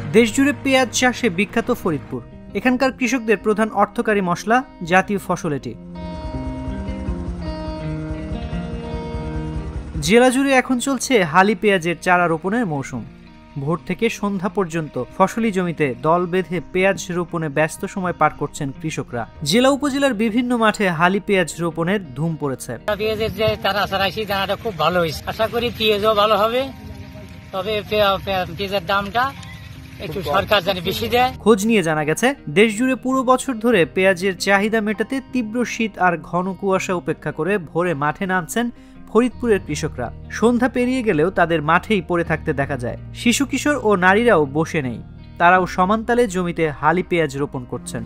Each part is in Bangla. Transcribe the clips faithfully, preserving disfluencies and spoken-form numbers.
দেশজুড়ে পেঁয়াজ চাষে বিখ্যাত ফরিদপুর। এখানকার কৃষকদের প্রধান অর্থকারী মশলা জাতীয় ফসল এটি। জেলা জুড়ে এখন চলছে হালি পেঁয়াজের চারা রোপণের মৌসুম। ভোর থেকে সন্ধ্যা পর্যন্ত ফসলি জমিতে দল বেঁধে পেঁয়াজ রোপণে ব্যস্ত সময় পার করছেন কৃষকরা। জেলা উপজেলার বিভিন্ন মাঠে হালি পেঁয়াজ রোপণের ধুম পড়েছে। পেঁয়াজের যে চারা চারাইছি চারাটা খুব ভালো হয়েছে, আশা করি পেঁয়াজও ভালো হবে। তবে পেঁয়াজের দামটা একটু সরকার জানি বেশি দেয়। খোঁজ নিয়ে জানা গেছে, দেশ জুড়ে পুরো বছর ধরে পেঁয়াজের চাহিদা মেটাতে তীব্র শীত আর ঘন কুয়াশা উপেক্ষা করে ভোরে মাঠে নামছেন ফরিদপুরের কৃষকরা। সন্ধ্যা পেরিয়ে গেলেও তাদের মাঠেই পড়ে থাকতে দেখা যায়। শিশু কিশোর ও নারীরাও বসে নেই, তারাও সমানতালে জমিতে হালি পেঁয়াজ রোপণ করছেন।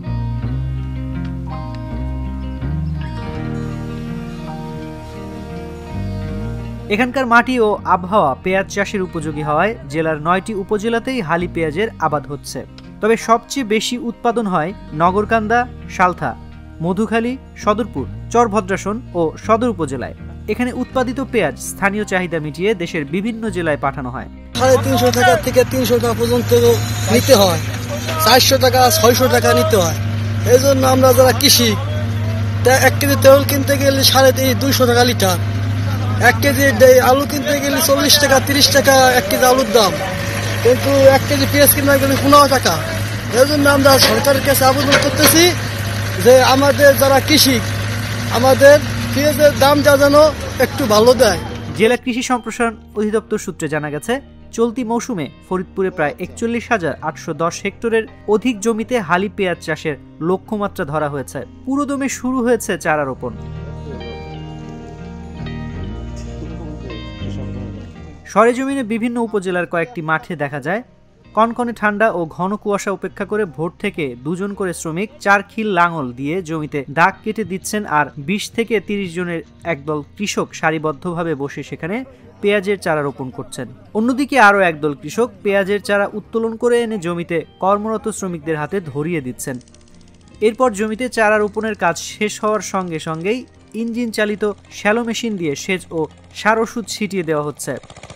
এখানকার মাটি ও আবহাওয়া পেঁয়াজ চাষের উপযোগী হওয়ায় জেলার নয়টি উপজেলাতেই হালি পেঁয়াজের আবাদ হচ্ছে। তবে সবচেয়ে বেশি উৎপাদন হয় নগরকান্দা, সালথা, মধুখালী, সদরপুর, চরভদ্রাসন ও সদর উপজেলায়। এখানে উৎপাদিত পেঁয়াজ স্থানীয় চাহিদা মিটিয়ে দেশের বিভিন্ন জেলায় পাঠানো হয়। সাড়ে তিনশো টাকা থেকে তিনশো টাকা পর্যন্ত নিতে হয়, চারশো টাকা ছয়শো টাকা নিতে হয়। এই জন্য আমরা যারা কৃষি, এক কেজি তেল কিনতে গেলে সাড়ে দুইশো টাকা লিটার, এক কেজি আলু কিনতে গেলে চল্লিশ টাকা তিরিশ টাকা এক কেজি আলুর দাম, কিন্তু এক কেজি পেঁয়াজ কিনতে গেলে পনেরো টাকা। এই জন্য আমরা সরকারের কাছে আবেদন করতেছি যে আমাদের যারা কৃষি, আমাদের পেঁয়াজের দামটা যেন একটু ভালো দেয়। জেলা কৃষি সম্প্রসারণ অধিদপ্তর সূত্রে জানা গেছে, চলতি মৌসুমে ফরিদপুরে প্রায় একচল্লিশ হাজার আটশো দশ হেক্টরের অধিক জমিতে হালি পেঁয়াজ চাষের লক্ষ্যমাত্রা ধরা হয়েছে। পুরোদমে শুরু হয়েছে চারা রোপণ। সরেজমিনে বিভিন্ন উপজেলার কয়েকটি মাঠে দেখা যায় কনকনে ঠান্ডা ও ঘন কুয়াশা উপেক্ষা করে ভোর থেকে দুজন করে শ্রমিক চার খিল লাঙল দিয়ে জমিতে দাগ কেটে দিচ্ছেন, আর বিশ থেকে তিরিশ জনের একদল কৃষক সারিবদ্ধভাবে বসে সেখানে পেঁয়াজের চারা রোপণ করছেন। অন্যদিকে আরও একদল কৃষক পেঁয়াজের চারা উত্তোলন করে এনে জমিতে কর্মরত শ্রমিকদের হাতে ধরিয়ে দিচ্ছেন। এরপর জমিতে চারা রোপণের কাজ শেষ হওয়ার সঙ্গে সঙ্গেই ইঞ্জিন চালিত শ্যালো মেশিন দিয়ে সেচ ও সার ওষুধ ছিটিয়ে দেওয়া হচ্ছে।